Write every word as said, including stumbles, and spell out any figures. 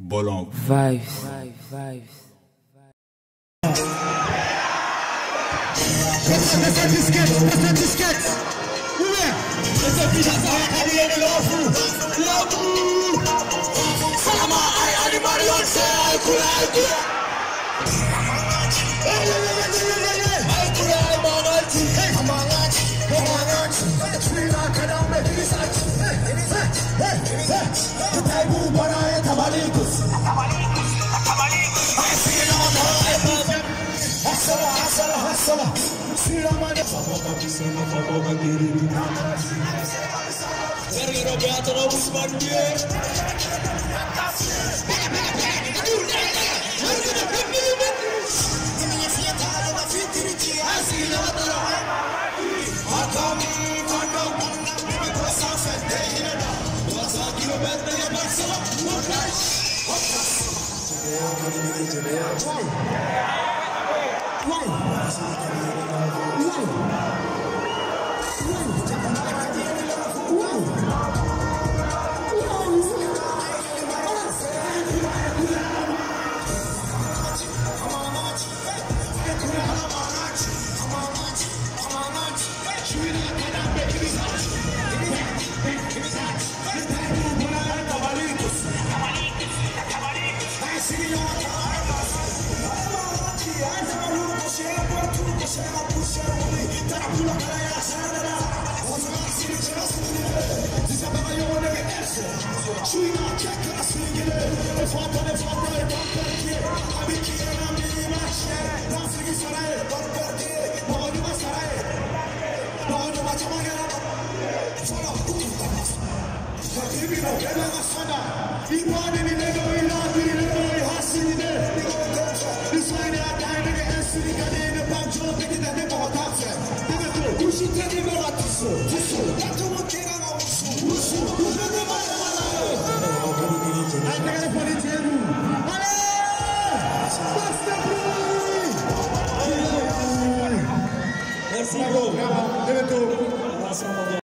BolonVibes. Vibes. Essa disquete, essa disquete. Ué, essa ficha sai a carinha de novo. Logo. Salama, ai, animal, eu sei, ai, curado. Ei, ei, ei, ei, ei, ai, curado, manante. Ei, manante, manante. Trina, caramba, risate. Ei, ei, ei. O taibu, banae, tabalicos. Tabalicos, tabalicos. Ai, filho, ai, Hassala, hassala, hassala. Siramane faboga bisema faboga diri. Sergio Ghetto no Usman diye. Merci,